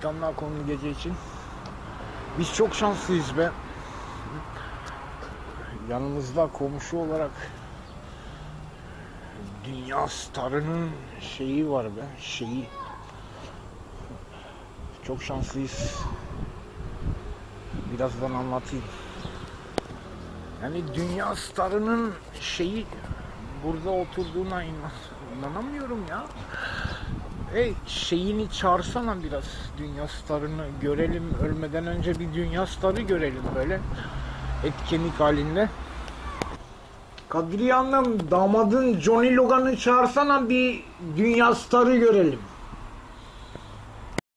İntikamlar konulu gece için. Biz çok şanslıyız be. Yanımızda komşu olarak dünya starının şeyi var be, şeyi. Çok şanslıyız. Birazdan anlatayım. Yani dünya starının şeyi burada oturduğuna inanamıyorum ya. Şeyini çağırsana biraz, dünya starını görelim, ölmeden önce bir dünya starı görelim böyle etkinlik halinde. Kadriye Hanım, damadın Johnny Logan'ı çağırsana, bir dünya starı görelim.